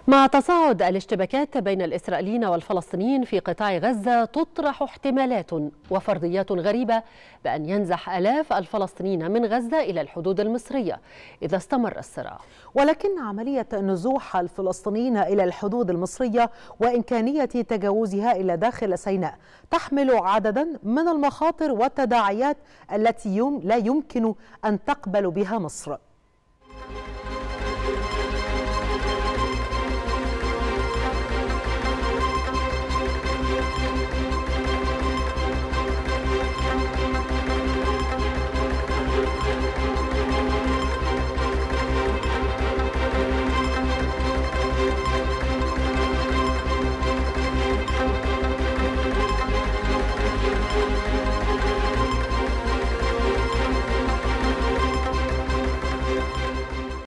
مع تصاعد الاشتباكات بين الإسرائيليين والفلسطينيين في قطاع غزة، تطرح احتمالات وفرضيات غريبة بأن ينزح آلاف الفلسطينيين من غزة إلى الحدود المصرية إذا استمر الصراع. ولكن عملية نزوح الفلسطينيين إلى الحدود المصرية وإمكانية تجاوزها إلى داخل سيناء تحمل عددا من المخاطر والتداعيات التي لا يمكن أن تقبل بها مصر.